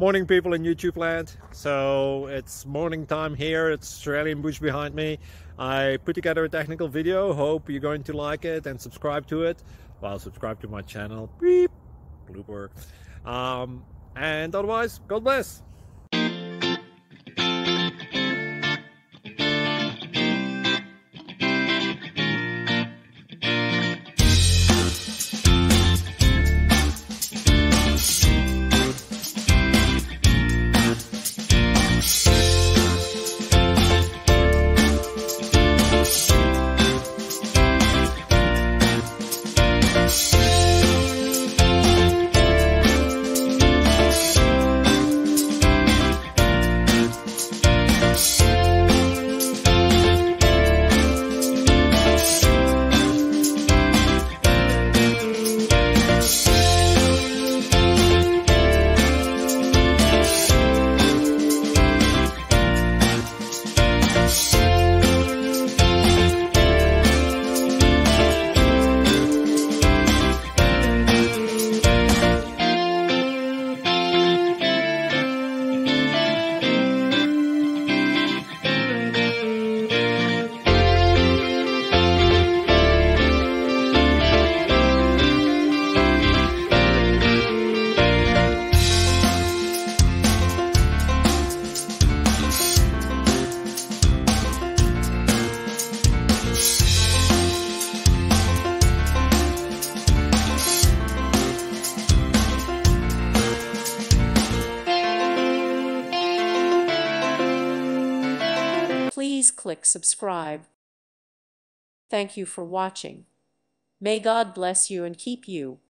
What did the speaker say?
Morning, people in YouTube land. So it's morning time here. It's Australian bush behind me. I put together a technical video. Hope you're going to like it and subscribe to it. Well, subscribe to my channel. Beep. Blooper. And otherwise, God bless. Please click subscribe. Thank you for watching. May God bless you and keep you.